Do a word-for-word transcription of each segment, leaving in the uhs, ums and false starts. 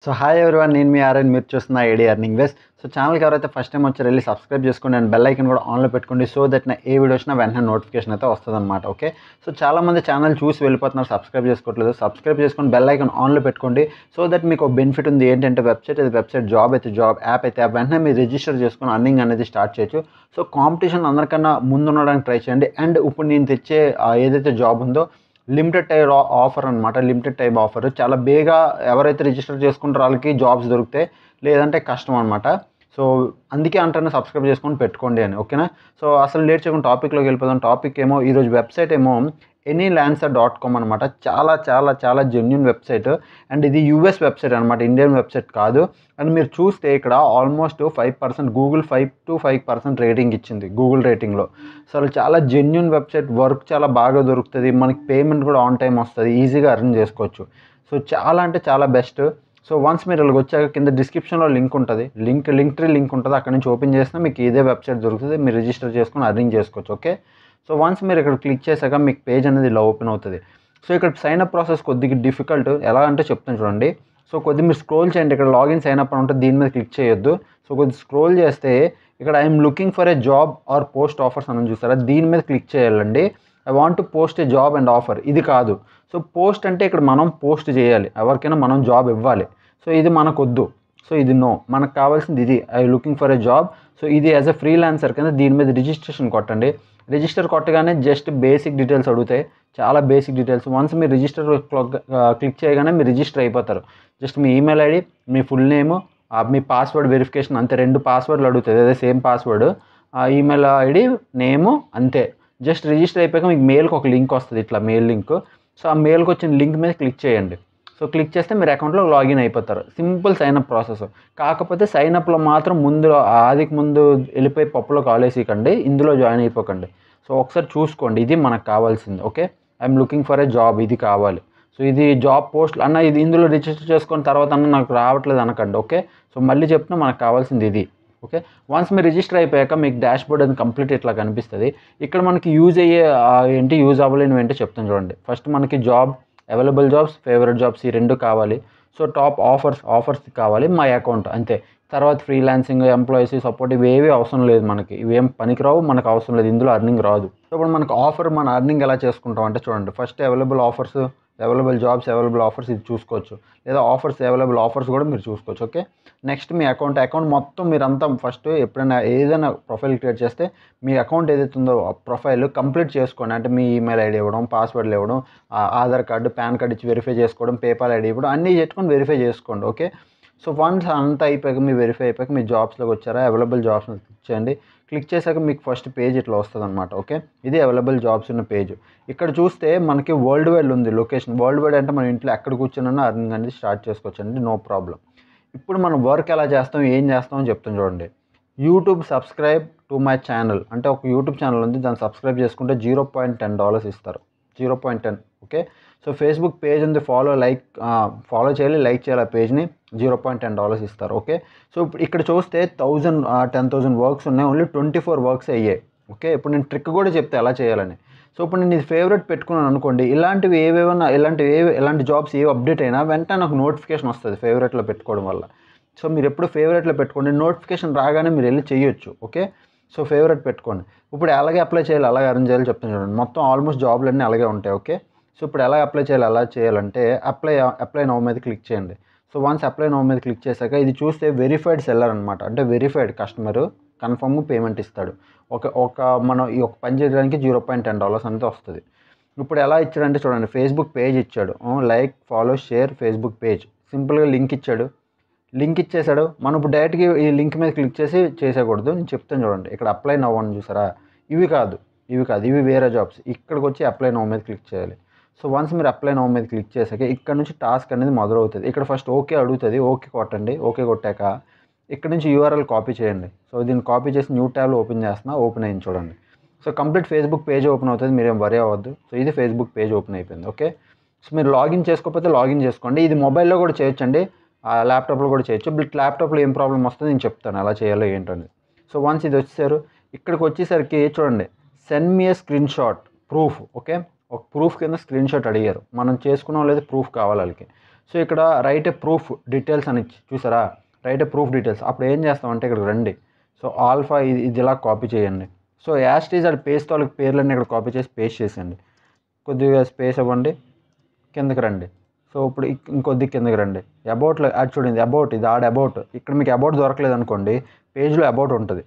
So hi everyone, నేను మీ ఆర్యన్, మీరు చూస్తున్న ఐడి ఎర్నింగ్ వేస్. సో ఛానల్కి ఎవరైతే ఫస్ట్ టైం వచ్చారో వెళ్ళి సబ్స్క్రైబ్ చేసుకోండి అండ్ బెల్ ఐకన్ కూడా ఆన్లో పెట్టుకోండి. సో దట్ నా ఏ వీడియో వచ్చినా వెంటనే నోటిఫికేషన్ అయితే వస్తుంది అనమాట. ఓకే, సో చాలామంది ఛానల్ చూసి వెళ్ళిపోతున్నారు, సబ్స్క్రైబ్ చేసుకోవట్లేదు. సబ్స్క్రైబ్ చేసుకొని బెల్ ఐకన్ ఆన్లో పెట్టుకోండి. సో దట్ మీకు బెనిఫిట్ ఉంది. ఏంటంటే వెబ్సైట్ అయితే వెబ్సైట్, జాబ్ అయితే జాబ్, యాప్ అయితే యాప్, వెంటనే మీరు రిజిస్టర్ చేసుకొని అర్నింగ్ అనేది స్టార్ట్ చేయొచ్చు. సో కాంపిటీషన్ అందరికన్నా ముందు ఉండడానికి ట్రై చేయండి. అండ్ ఇప్పుడు నేను తెచ్చే ఏదైతే జాబ్ ఉందో లిమిటెడ్ టైం ఆఫర్ అనమాట. లిమిటెడ్ టైం ఆఫర్, చాలా బేగా ఎవరైతే రిజిస్టర్ చేసుకుంటారో వాళ్ళకి జాబ్స్ దొరుకుతాయి, లేదంటే కష్టం అనమాట. సో అందుకే అంటాను సబ్స్క్రైబ్ చేసుకొని పెట్టుకోండి అని. ఓకేనా, సో అసలు లేట్ చేయకుండా టాపిక్లోకి వెళ్ళిపోదాం. టాపిక్ ఏమో ఈరోజు వెబ్సైట్ ఏమో ఎనీలాన్సర్ డాట్ కామ్ అనమాట. చాలా చాలా చాలా జెన్యున్ వెబ్సైట్. అండ్ ఇది యూఎస్ వెబ్సైట్ అనమాట, ఇండియన్ వెబ్సైట్ కాదు. అండ్ మీరు చూస్తే ఇక్కడ almost five percent Google five to five percent rating ఇచ్చింది గూగుల్ రేటింగ్లో. అసలు చాలా జెన్యున్ వెబ్సైట్, వర్క్ చాలా బాగా దొరుకుతుంది, మనకి పేమెంట్ కూడా ఆన్ టైం వస్తుంది, ఈజీగా అర్న్ చేసుకోవచ్చు. సో చాలా అంటే చాలా బెస్ట్. సో వన్స్ మీరు ఇలాగ వచ్చాక కింద డిస్క్రిప్షన్లో లింక్ ఉంటుంది, లింక్ లింక్ ట్రీ లింక్ ఉంటుంది, అక్కడ నుంచి ఓపెన్ చేసినా మీకు ఇదే వెబ్సైట్ దొరుకుతుంది. మీరు రిజిస్టర్ చేసుకుని అర్నింగ్ చేసుకోవచ్చు. ఓకే, సో వన్స్ మీరు ఇక్కడ క్లిక్ చేశాక మీకు పేజ్ అనేది ఇలా ఓపెన్ అవుతుంది. సో ఇక్కడ సైన్ అప్ ప్రాసెస్ కొద్దిగా డిఫికల్ట్. ఎలా అంటే చెప్తాను చూడండి. సో కొద్దిగా మీరు స్క్రోల్ చేయండి, ఇక్కడ లాగిన్ సైన్ అప్ అని ఉంటుంది, దీని మీద క్లిక్ చేయొద్దు. సో కొద్దిగా స్క్రోల్ చేస్తే ఇక్కడ I'm looking for a job or post offers అని చూస్తారా, దీని మీద క్లిక్ చేయాలండి. I want to post a job and offer, ఇది కాదు. సో పోస్ట్ అంటే ఇక్కడ మనం పోస్ట్ చేయాలి, ఎవరికైనా మనం జాబ్ ఇవ్వాలి. సో ఇది మనకొద్దు, సో ఇది నో. మనకు కావాల్సింది ఇది, I looking for a job. So ఇది యాజ్ ఎ ఫ్రీలాన్సర్ కింద దీని మీద రిజిస్ట్రేషన్ కొట్టండి. రిజిస్టర్ కొట్టగానే జస్ట్ బేసిక్ డీటెయిల్స్ అడుగుతాయి, చాలా బేసిక్ డీటెయిల్స్. వన్స్ మీరు రిజిస్టర్ క్లిక్ చేయగానే మీరు రిజిస్టర్ అయిపోతారు. జస్ట్ మీ ఈమెయిల్ ఐడి, మీ ఫుల్ నేము, మీ పాస్వర్డ్ వెరిఫికేషన్, అంతే. రెండు పాస్వర్డ్లు అడుగుతుంది, అదే same password, email ID, name, అంతే. జస్ట్ రిజిస్టర్ అయిపోయాక మీకు మెయిల్కి ఒక లింక్ వస్తుంది, ఇట్లా మెయిల్ లింక్. సో ఆ మెయిల్కి వచ్చిన లింక్ మీద క్లిక్ చేయండి. సో క్లిక్ చేస్తే మీరు అకౌంట్లో లాగిన్ అయిపోతారు. Simple sign up process. కాకపోతే సైన్అప్లో మాత్రం ముందు ఆదికి ముందు వెళ్ళిపోయి పప్పులో కాలేసికండి, ఇందులో జాయిన్ అయిపోకండి. సో ఒకసారి చూసుకోండి, ఇది మనకు కావాల్సింది. Okay, I'm looking for a job, ఇది కావాలి. సో ఇది జాబ్ పోస్ట్ అన్న, ఇది ఇందులో రిజిస్టర్ చేసుకున్న తర్వాత అన్న నాకు రావట్లేదు అనకండి. ఓకే, సో మళ్ళీ చెప్తున్నా, మనకు కావాల్సింది ఇది. ఓకే, వన్స్ మీరు రిజిస్టర్ అయిపోయాక మీకు డాష్ బోర్డ్ అది కంప్లీట్ ఇట్లా కనిపిస్తుంది. ఇక్కడ మనకి యూజ్ అయ్యే ఏంటి, యూజ్ అవ్వలేనివి ఏంటో చెప్తాను చూడండి. ఫస్ట్ మనకి job, available jobs, favourite jobs, ఈ రెండు కావాలి. సో టాప్ ఆఫర్స్, ఆఫర్స్ కావాలి, మై అకౌంట్, అంతే. తర్వాత ఫ్రీలాన్సింగ్, ఎంప్లాయీస్ సపోర్ట్, ఇవేవి అవసరం లేదు మనకి, ఇవేం పనికిరావు, మనకు అవసరం లేదు, ఇందులో అర్నింగ్ రాదు. సో ఇప్పుడు మనకు ఆఫర్, మన అర్నింగ్ ఎలా చేసుకుంటాం అంటే చూడండి. First available offers, available jobs, available offers, ఇది చూసుకోవచ్చు. లేదా ఆఫర్స్, అవైలబుల్ ఆఫర్స్ కూడా మీరు చూసుకోవచ్చు. ఓకే, నెక్స్ట్ మీ అకౌంట్. అకౌంట్ మొత్తం మీరంతా ఫస్ట్ ఎప్పుడైనా ఏదైనా ప్రొఫైల్ క్రియేట్ చేస్తే మీ అకౌంట్ ఏదైతే ఉందో ఆ ప్రొఫైల్ కంప్లీట్ చేసుకోండి. అంటే మీ ఈమెయిల్ ఐడి ఇవ్వడం, పాస్వర్డ్లు ఇవ్వడం, ఆధార్ కార్డు, పాన్ కార్డు ఇచ్చి వెరిఫై చేసుకోవడం, పేపాల్ ఐడి ఇవ్వడం, అన్నీ పెట్టుకొని వెరిఫై చేసుకోండి. ఓకే, సో వన్స్ అంతా అయిపోయాక, మీ వెరిఫై అయిపోయాక మీ జాబ్స్లోకి వచ్చారా, అవైలబుల్ జాబ్స్ క్లిక్ చేయండి. క్లిక్ చేశాక మీకు ఫస్ట్ పేజ్ ఇట్లా వస్తుంది అనమాట. ఓకే, ఇది అవైలబుల్ జాబ్స్ ఉన్న పేజ్. ఇక్కడ చూస్తే మనకి వరల్డ్ వైడ్ ఉంది లొకేషన్. వరల్డ్ వైడ్ అంటే మన ఇంట్లో ఎక్కడ కూర్చున్నా అర్నింగ్ అనేది స్టార్ట్ చేసుకోవచ్చు అండి, నో ప్రాబ్లం. ఇప్పుడు మనం వర్క్ ఎలా చేస్తాం, ఏం చేస్తాం అని చెప్తాం చూడండి. YouTube subscribe to my channel అంటే ఒక యూట్యూబ్ ఛానల్ ఉంది, దాన్ని సబ్స్క్రైబ్ చేసుకుంటే జీరో పాయింట్ టెన్ డాలర్స్ ఇస్తారు, zero point ten. Okay, so Facebook page ఉంది, ఫాలో లైక్ ఫాలో చేయాలి, లైక్ చేయాలి ఆ పేజ్ని, జీరో పాయింట్ టెన్ డాలర్స్ ఇస్తారు. ఓకే, సో ఇప్పుడు ఇక్కడ చూస్తే థౌజండ్ టెన్ థౌసండ్ వర్క్స్ ఉన్నాయి, ఓన్లీ ట్వంటీ ఫోర్ వర్క్స్ అయ్యాయి. ఓకే, ఇప్పుడు నేను ట్రిక్ కూడా చెప్తే ఎలా చేయాలని. సో ఇప్పుడు నేను ఇది ఫేవరెట్ పెట్టుకున్నాను అనుకోండి, ఇలాంటివి ఏవేవన్నా, ఇలాంటివి ఏ ఎలాంటి జాబ్స్ ఏవి అప్డేట్ అయినా వెంటనే నాకు నోటిఫికేషన్ వస్తుంది ఫేవరెట్లో పెట్టుకోవడం వల్ల. సో మీరు ఎప్పుడు ఫేవరెట్లో పెట్టుకోండి, నోటిఫికేషన్ రాగానే మీరు వెళ్ళి చేయొచ్చు. ఓకే, సో ఫేవరెట్ పెట్టుకోండి. ఇప్పుడు అలాగే అప్లై చేయాలి, అలాగే అరేంజ్ చేయాలి చెప్తాను చూడండి. మొత్తం ఆల్మోస్ట్ జాబ్లు అన్నీ అలాగే ఉంటాయి. ఓకే, సో ఇప్పుడు ఎలా అప్లై చేయాలి, ఎలా చేయాలంటే అప్లై అప్లై నౌ మీద క్లిక్ చేయండి. సో వన్స్ అప్లై నౌ మీద క్లిక్ చేశాక ఇది చూస్తే వెరిఫైడ్ సెల్లర్ అనమాట, అంటే వెరిఫైడ్ కస్టమర్, కన్ఫర్మ్ పేమెంట్ ఇస్తాడు. ఒక ఒక మనం ఈ ఒక పని చేయడానికి జీరో పాయింట్ టెన్ డాలర్స్ అంతా వస్తుంది. ఇప్పుడు ఎలా ఇచ్చాడంటే చూడండి, ఫేస్బుక్ పేజ్ ఇచ్చాడు, like follow share Facebook page, సింపుల్గా లింక్ ఇచ్చాడు. లింక్ ఇచ్చేసాడు. మనం ఇప్పుడు డైరెక్ట్గా ఈ లింక్ మీద క్లిక్ చేసి చేసేయకూడదు, నేను చెప్తాను చూడండి. ఇక్కడ అప్లై నౌ అని చూసారా, ఇవి కాదు, ఇవి కాదు, ఇవి వేరే జాబ్స్. ఇక్కడికి వచ్చి అప్లై నౌ మీద క్లిక్ చేయాలి. సో వన్స్ మీరు అప్లై నౌ మీద క్లిక్ చేశాక ఇక్కడ నుంచి టాస్క్ అనేది మొదలవుతుంది. ఇక్కడ ఫస్ట్ ఓకే అడుగుతుంది, ఓకే కొట్టండి. ఓకే కొట్టాక ఇక్కడ నుంచి యూఆర్ఎల్ కాపీ చేయండి. సో దీన్ని కాపీ చేసి న్యూ ట్యాబ్లో ఓపెన్ చేస్తున్నా, ఓపెన్ అయింది చూడండి. So complete Facebook page open అవుతుంది, మీరేం వరీ అవ్వద్దు. సో ఇది ఫేస్బుక్ పేజ్ ఓపెన్ అయిపోయింది. ఓకే, సో మీరు లాగిన్ చేసుకోకపోతే లాగిన్ చేసుకోండి. ఇది మొబైల్లో కూడా చేయొచ్చండి, ల్యాప్టాప్లో కూడా చేయొచ్చు. బట్ ల్యాప్టాప్లో ఏం ప్రాబ్లం వస్తుంది నేను చెప్తాను ఎలా చేయాలో ఏంటనేది. సో వన్స్ ఇది వచ్చేసారు, ఇక్కడికి వచ్చేసరికి చూడండి, send me a screen shot proof. Okay, ఒక ప్రూఫ్ కింద స్క్రీన్ షాట్ అడిగారు, మనం చేసుకున్నాం లేదు ప్రూఫ్ కావాలి వాళ్ళకి. సో ఇక్కడ రైట్ ఏ ప్రూఫ్ డీటెయిల్స్ అని చూసారా, రైట్ ఏ ప్రూఫ్ డీటెయిల్స్. అప్పుడు ఏం చేస్తామంటే ఇక్కడికి రండి. సో ఆల్ఫా ఇది ఇది ఇలా కాపీ చేయండి. సో యాస్టీజ్ అది పేస్ట్ వాళ్ళకి పేర్లన్నీ ఇక్కడ కాపీ చేసి పేస్ట్ చేసేయండి. కొద్దిగా స్పేస్ ఇవ్వండి, కిందకి రండి. సో ఇప్పుడు ఇంకొద్ది కిందకి రండి. అబౌట్లో అది చూడండి, అబౌట్ ఇది ఆడ అబౌట్. ఇక్కడ మీకు అబౌట్ దొరకలేదు అనుకోండి, పేజ్లో అబౌట్ ఉంటుంది.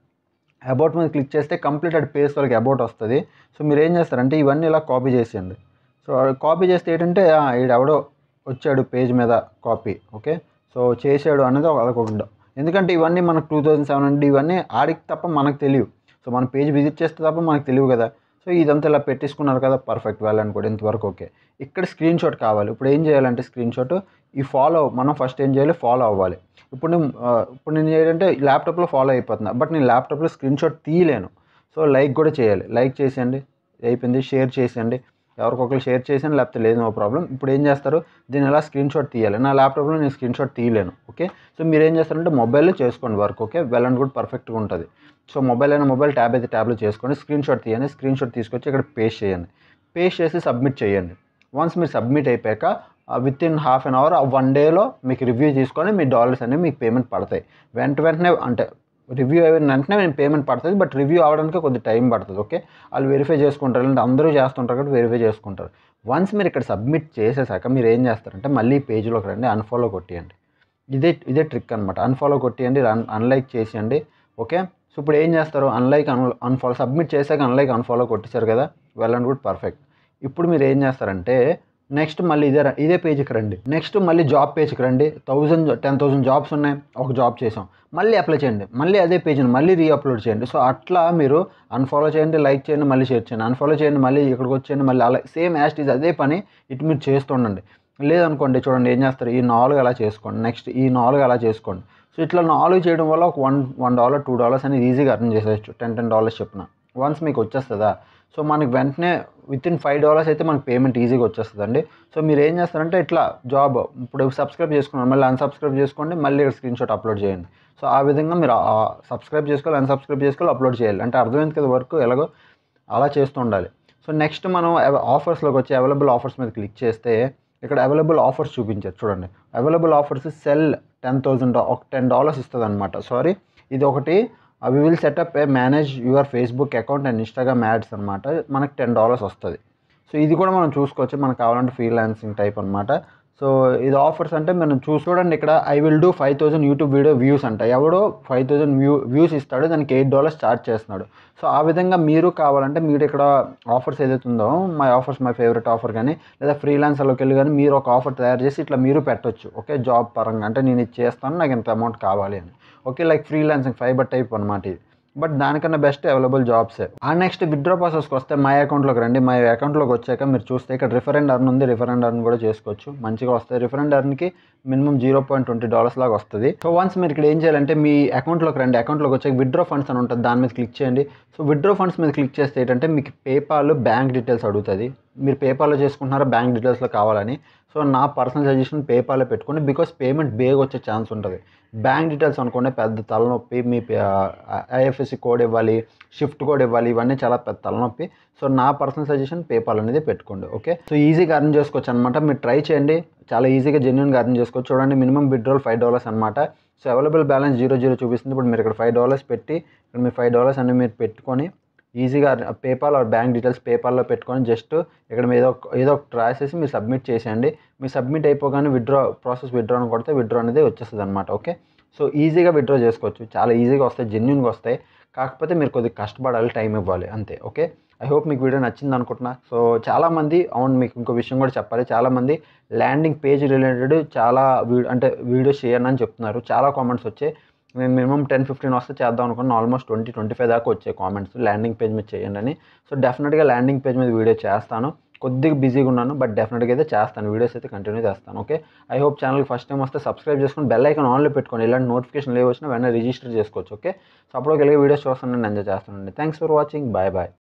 అబౌట్ మీద క్లిక్ చేస్తే కంప్లీట్ అది పేజ్ వాళ్ళకి అబౌట్ వస్తుంది. సో మీరు ఏం చేస్తారంటే ఇవన్నీ ఇలా కాపీ చేసేయండి. సో కాపీ చేస్తే ఏంటంటే ఈడు ఎవడో వచ్చాడు పేజ్ మీద కాపీ, ఓకే. సో చేసాడు అనేది ఒక, ఎందుకంటే ఇవన్నీ మనకు టూ థౌజండ్ సెవెన్ హండ్రెడ్ ఇవన్నీ ఆడికి తప్ప మనకు తెలియదు. సో మన పేజ్ విజిట్ చేస్తే తప్ప మనకు తెలియదు కదా. సో ఇదంతా ఇలా పెట్టేసుకున్నారు కదా, పర్ఫెక్ట్ వెల్ అనుకోండి, ఇంతవరకు ఓకే. ఇక్కడ స్క్రీన్ షాట్ కావాలి. ఇప్పుడు ఏం చేయాలంటే స్క్రీన్ షాట్ ఈ ఫాలో, మనం ఫస్ట్ ఏం చేయాలి, ఫాలో అవ్వాలి. ఇప్పుడు నేను ఇప్పుడు నేను ఏంటంటే ల్యాప్టాప్లో ఫాలో అయిపోతున్నా, బట్ నేను ల్యాప్టాప్లో స్క్రీన్ షాట్ తీయలేను. సో లైక్ కూడా చేయాలి, లైక్ చేసేయండి, అయిపోయింది. షేర్ చేసేయండి, ఎవరికొకరు షేర్ చేసాను, లేకపోతే లేదు, నో ప్రాబ్లం. ఇప్పుడు ఏం చేస్తారు, దీన్ని ఎలా స్క్రీన్ షాట్ తీయాలి. నా ల్యాప్టాప్లో నేను స్క్రీన్ షాట్ తీయలేను, ఓకే. సో మీరు ఏం చేస్తారంటే మొబైల్లో చేసుకోండి work, okay. Well and good, పర్ఫెక్ట్గా ఉంటుంది. సో మొబైల్ అయినా మొబైల్, ట్యాబ్ అయితే ట్యాబ్లో చేసుకోండి. స్క్రీన్ షాట్ తీయండి, స్క్రీన్ షాట్ తీసుకొచ్చి ఇక్కడ పేస్ట్ చేయండి. పేస్ట్ చేసి సబ్మిట్ చేయండి. వన్స్ మీరు సబ్మిట్ అయిపోయాక within half an hour one డేలో మీకు రివ్యూ తీసుకొని మీ డాలర్స్ అనేవి మీకు పేమెంట్ పడతాయి. వెంట వెంటనే అంటే రివ్యూ అయిన వెంటనే నేను పేమెంట్ పడుతుంది, బట్ రివ్యూ అవ్వడానికి కొద్ది టైం పడుతుంది, ఓకే. వాళ్ళు వెరిఫై చేసుకుంటారు, అంటే అందరూ చేస్తుంటారు కాబట్టి వెరిఫై చేసుకుంటారు. వన్స్ మీరు ఇక్కడ సబ్మిట్ చేసేసాక మీరు ఏం చేస్తారంటే మళ్ళీ పేజ్లోకి రండి, అన్ఫాలో కొట్టేయండి. ఇదే ఇదే ట్రిక్ అనమాట. అన్ఫాలో కొట్టేయండి, అన్ అన్లైక్ చేసేయండి, ఓకే. సో ఇప్పుడు ఏం చేస్తారు, అన్లైక్ అన్ అన్ఫాలో సబ్మిట్ చేశాక అన్లైక్ అన్ఫాలో కొట్టేశారు కదా, వెల్ అండ్ గుడ్, పర్ఫెక్ట్. ఇప్పుడు మీరు ఏం చేస్తారంటే నెక్స్ట్ మళ్ళీ ఇదే ఇదే పేజ్కి రండి. నెక్స్ట్ మళ్ళీ జాబ్ పేజ్కి రండి. థౌజండ్ టెన్ థౌసండ్ జాబ్స్ ఉన్నాయి, ఒక జాబ్ చేసాం, మళ్ళీ అప్లై చేయండి, మళ్ళీ అదే పేజ్ని మళ్ళీ రీఅప్లోడ్ చేయండి. సో అట్లా మీరు అన్ఫాలో చేయండి, లైక్ చేయండి, మళ్ళీ షేర్ చేయండి, అన్ఫాలో చేయండి, మళ్ళీ ఇక్కడికి వచ్చేయండి, మళ్ళీ అలా సేమ్ యాజ్ ఇట్ ఈజ్ అదే పని ఇటు మీరు చేస్తుండండి. లేదనుకోండి చూడండి ఏం చేస్తారు, ఈ నాలుగు అలా చేసుకోండి, నెక్స్ట్ ఈ నాలుగు అలా చేసుకోండి. సో ఇట్లా నాలుగు చేయడం వల్ల ఒక one one dollar two dollars అనేది ఈజీగా అర్న్ చేసేయచ్చు, టెన్ టెన్ డాలర్స్ చెప్పిన. వన్స్ మీకు వచ్చేస్తుందా, సో మనకి వెంటనే విత్ ఇన్ ఫైవ్ డాలర్స్ అయితే మనకి పేమెంట్ ఈజీగా వచ్చేస్తుందండి. సో మీరు ఏం చేస్తారంటే ఇట్లా జాబ్ ఇప్పుడు సబ్స్క్రైబ్ చేసుకున్నారు, మళ్ళీ అన్సబ్స్క్రైబ్ చేసుకోండి, మళ్ళీ ఇక్కడ స్క్రీన్ షాట్ అప్లోడ్ చేయండి. సో ఆ విధంగా మీరు సబ్స్క్రైబ్ చేసుకోవాలి, అన్సబ్స్క్రైబ్ చేసుకోవాలి, అప్లోడ్ చేయాలి. అంటే అర్థమైంది కదా వర్క్ ఎలాగో, అలా చేస్తూ ఉండాలి. సో నెక్స్ట్ మనం ఆఫర్స్లోకి వచ్చి అవైలబుల్ ఆఫర్స్ మీద క్లిక్ చేస్తే ఇక్కడ అవైలబుల్ ఆఫర్స్ చూపించారు చూడండి. Available offers sell ten thousand ఒక టెన్ డాలర్స్ ఇస్తుంది అనమాట. సారీ, ఇది ఒకటి we will set up a manage your Facebook account and Instagram ads అనమాట. మనకి టెన్ డాలర్స్ వస్తుంది. సో ఇది కూడా మనం చూసుకోవచ్చు, మనకు కావాలంటే ఫ్రీలాన్సింగ్ టైప్ అనమాట. సో ఇది ఆఫర్స్ అంటే మనం చూ చూడండి ఇక్కడ I will do five thousand YouTube video views అంట. ఎవడో ఫైవ్ థౌసండ్ వ్యూ వ్యూస్ ఇస్తాడు, దానికి ఎయిట్ డాలర్స్ ఛార్జ్ చేస్తున్నాడు. సో ఆ విధంగా మీరు కావాలంటే మీరు ఇక్కడ ఆఫర్స్ ఏదైతే ఉందో my offers my favourite offer కానీ లేదా ఫ్రీలాన్సర్లోకి వెళ్ళి కానీ మీరు ఒక ఆఫర్ తయారు చేసి ఇట్లా మీరు పెట్టొచ్చు, ఓకే. జాబ్ పరంగా అంటే నేను ఇది చేస్తాను, నాకు ఇంత అమౌంట్ కావాలి అని, okay. Like freelancing Fiverr type అనమాట ఇది. బట్ దానికన్నా బెస్ట్ అవైలబుల్ జాబ్సే. ఆ నెక్స్ట్ విత్డ్రా ప్రాసెస్కి వస్తే మై అకౌంట్లోకి రండి. మై అకౌంట్లోకి వచ్చాక మీరు చూస్తే ఇక్కడ రిఫర్ అండ్ అర్న్ ఉంది, రిఫర్ అండ్ అర్న్ కూడా చేసుకోవచ్చు, మంచిగా వస్తుంది. రిఫర్ అండ్ అర్న్కి minimum zero point twenty dollars లాగా వస్తుంది. సో వన్స్ మీరు ఇక్కడ ఏం చేయాలంటే మీ అకౌంట్లోకి రండి. అకౌంట్లోకి వచ్చాక విత్డ్రా ఫండ్స్ అని ఉంటుంది, దాని మీద క్లిక్ చేయండి. సో విత్డ్రా ఫండ్స్ మీద క్లిక్ చేస్తే ఏంటంటే మీకు పేపాల్ బ్యాంక్ డీటెయిల్స్ అడుగుతుంది. మీరు పేపాల్లో చేసుకుంటున్నారా బ్యాంక్ డీటెయిల్స్లో కావాలని. సో నా పర్సనల్ సజెషన్ పేపాల్లో పెట్టుకోండి, బికాస్ పేమెంట్ బేగా వచ్చే ఛాన్స్ ఉంటుంది. బ్యాంక్ డీటెయిల్స్ అనుకోండి పెద్ద తలనొప్పి, మీ ఐఎఫ్ఎస్సి కోడ్ ఇవ్వాలి, షిఫ్ట్ కోడ్ ఇవ్వాలి, ఇవన్నీ చాలా పెద్ద తలనొప్పి. సో నా పర్సనల్ సజెషన్ పేపాల్ అనేది పెట్టుకోండి, ఓకే. సో ఈజీగా అర్న్ చేసుకోవచ్చు అనమాట, మీరు ట్రై చేయండి, చాలా ఈజీగా జెన్యున్గా అర్న్ చేసుకోవచ్చు. చూడండి మినిమం విత్డ్రాల్ ఫైవ్ డాలర్స్ అనమాట. So available balance zero zero చూపిస్తుంది. ఇప్పుడు మీరు ఇక్కడ ఫైవ్ డాలర్స్ పెట్టి ఇక్కడ మీరు ఫైవ్ డాలర్స్ అన్ని మీరు పెట్టుకొని ఈజీగా పేపాల్ ఆర్ బ్యాంక్ డీటెయిల్స్ పేపాల్లో పెట్టుకొని జస్ట్ ఇక్కడ ఏదో ఏదో ఒకటి రాసేసి మీరు సబ్మిట్ చేసేయండి. మీరు సబ్మిట్ అయిపోగానే విత్డ్రా ప్రాసెస్ విత్డ్రా అని కొడితే విత్డ్రా అనేది వచ్చేస్తుంది అనమాట, ఓకే. సో ఈజీగా విత్డ్రా చేసుకోవచ్చు, చాలా ఈజీగా వస్తాయి, జెన్యున్గా వస్తాయి. కాకపోతే మీరు కొద్దిగా కష్టపడాలి, టైం ఇవ్వాలి అంతే, ఓకే. ఐ హోప్ మీకు వీడియో నచ్చింది అనుకుంటున్నా. సో చాలామంది, అవును మీకు ఇంకో విషయం కూడా చెప్పాలి, చాలామంది ల్యాండింగ్ పేజ్ రిలేటెడ్ చాలా అంటే వీడియోస్ చేయండి అని చెప్తున్నారు. చాలా కామెంట్స్ వచ్చాయి. నేను మినిమం టెన్ ఫిఫ్టీన్ వస్తే చేద్దాం అనుకున్నాను, ఆల్మోస్ట్ ట్వంటీ ట్వంటీ ఫైవ్ దాకా వచ్చాయి కామెంట్స్ ల్యాండింగ్ పేజ్ మీద చేయండి అని. సో డెఫినెట్గా ల్యాండింగ్ పేజ్ మీద వీడియో చేస్తాను. కొద్దిగా బిజీగా ఉన్నాను, బట్ డెఫినెట్గా అయితే చేస్తాను, వీడియోస్ అయితే కంటిన్యూ చేస్తాను, ఓకే. ఐ హోప్ ఛానల్కి ఫస్ట్ టైం వస్తే సబ్స్క్రైబ్ చేసుకొని బెల్ ఐకాన్ ఆన్లో పెట్టుకోండి, ఇలాంటి నోటిఫికేషన్ లేవు వచ్చినా వెంటనే రిజిస్టర్ చేసుకోవచ్చు, ఓకే. సో అప్పుడు వెళ్ళి వీడియోస్ చూస్తాను, నేను ఎంజాయ్ చేస్తానండి. Thanks for watching, bye bye.